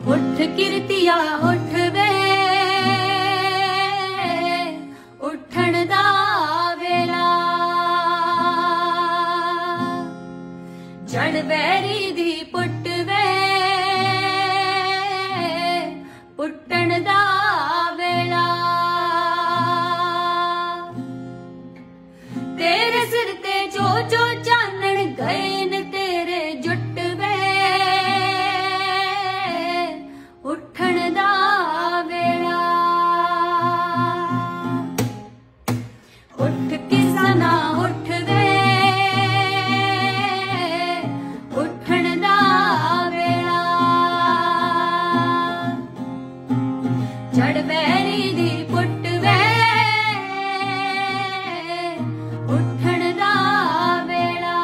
उठ किरतिया उठ वे उठण दा वेला जड़ बैरी दी पुट वे पुट्टण दा वेला तेरे सिर ते जो जो चानण गए न तेरे जुट वे उठण दा वेला उठ किसाना उठ वे उठण दा वेला जड़ बैरी दी पुट वे उठण दा वेला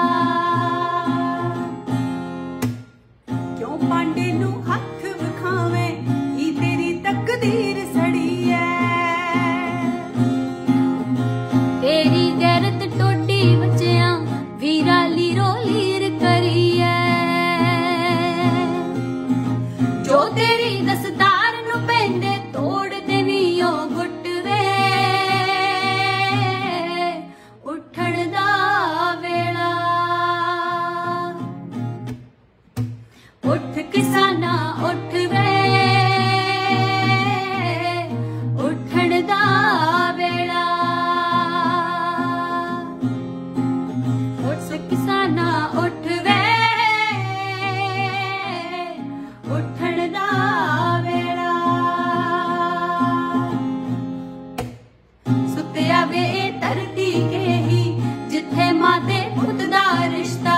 क्यों पांडे नू हथ विखावे ही तेरी तकदीर सड़ी है तेरी गैरत टोटी बचिया वीरा लीरो लीर करी है जो तेरी दसतार नू पेंदे तोड़ देवी ओ गुट वे उठण दा वेला उठ किसाना उठ वे उठण दा वेला उठ किसाना उठ वे उठण दा वेला सुत्या वे धरती के ही जिथे मां ते पुत दा रिश्ता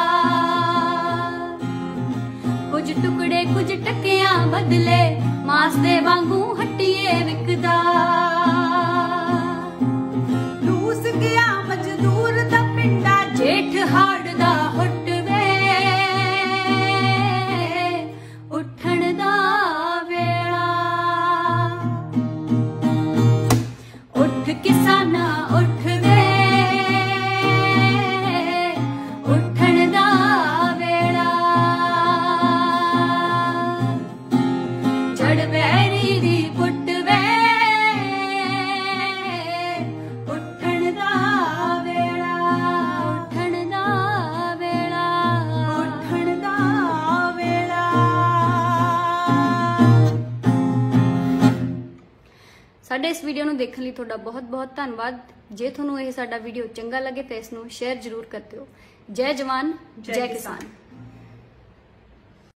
कुछ टुकड़े कुछ टकिया बदले मास दे वांगू हट्टिए विकदा रूस गया मजदूर दा पिंडा जेठ हाड़ दा हुट वे उठण दा वेला उठ किसाना उठ वे उठण दा वेला जड़ बैरी दी पुट वे उठण दा वेला उठण दा वेला उठण दा वेला। ਸਾਡੇ ਇਸ ਵੀਡੀਓ ਨੂੰ ਦੇਖਣ ਲਈ ਤੁਹਾਡਾ ਬਹੁਤ ਬਹੁਤ ਧੰਨਵਾਦ। ਜੇ ਤੁਹਾਨੂੰ ਇਹ ਸਾਡਾ ਵੀਡੀਓ ਚੰਗਾ ਲੱਗੇ ਤਾਂ ਇਸ ਨੂੰ ਸ਼ੇਅਰ ਜ਼ਰੂਰ ਕਰ ਦਿਓ। ਜੈ ਜਵਾਨ ਜੈ ਕਿਸਾਨ।